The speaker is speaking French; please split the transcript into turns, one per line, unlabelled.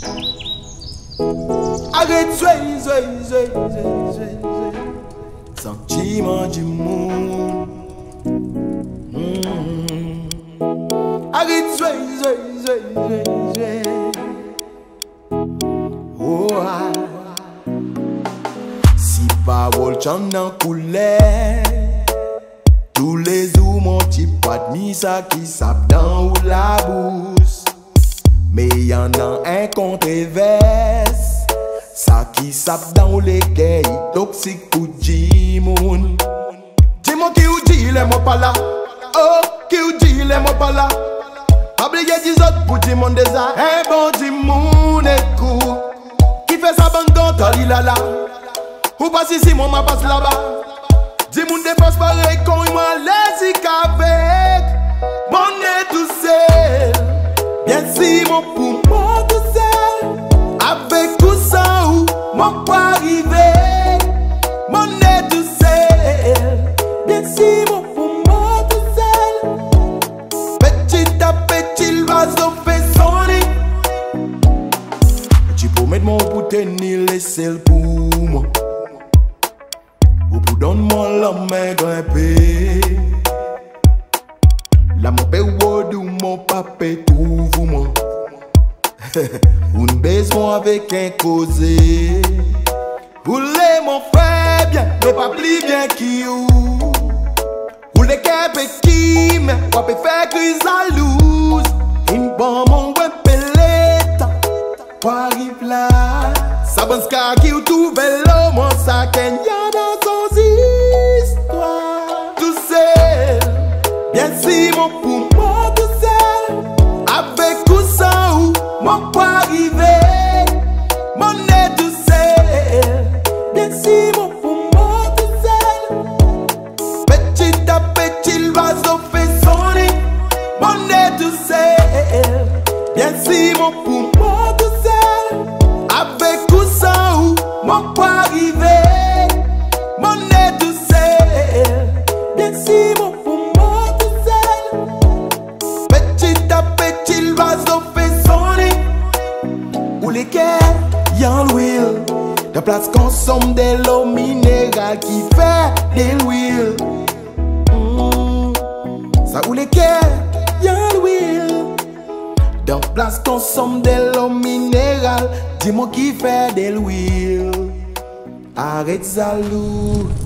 Arrête, soyez. Sentiment du monde. Arrête, soyez. Oh, ah. Si parole j'en en coulait, tous les jours mon petit pas de ça qui sape dans ou la bouche. Mais y'en a un contre-verse, ça qui sape dans les gays toxiques pour Jimoun. Dis-moi qui ou dit les mots pas là, oh qui ou dit les mots pas là. Oubliez des autres pour dire mon désert, un bon Jimoun écoute. Qui fait sa bande quand il a là, ou passe ici moi ma passe là-bas. Jimoun dépasse pareil quand il m'a laissé qu'avec mon nez tout seul. Bien si mon poumon tout seul, avec ou sans ou, mon pas arrivé, mon nez tout seul. Bien si mon poumon tout seul, petit à petit l'oiseau fait son nid. Tu peux mettre mon bout de tenir les selles pour moi, ou pour donner-moi la main grimpée. La mon père ou mon papa trouve moi. Un besoin avec un causé. Pour les mon frère bien, mais pas plus bien qui ou. Pour les capes qui mais on peut faire crise à loose. Une bombe mon web peleta. Pour arrive là, ça bon ska qui ou tout vélo mon sac en y'a dans son histoire. Tout seul. Bien si mon poumon tout seul, avec ou sans ou, mon pas arrivé, mon nez tout seul. Bien si mon poumon tout seul, petit à petit l'oiseau fait son nid, mon nez tout seul. Bien si mon poumon tout seul, avec ou sans ou, mon pas arrivé, mon nez tout seul. Bien si mon l'oiseau fait son nid. Ou lesquels y'en l'huile. De place consomme de l'eau minérale qui fait de l'huile. Ça ou lesquels y'en l'huile. De place consomme de l'eau minérale. Dis-moi qui fait de l'huile. Arrête ça loup.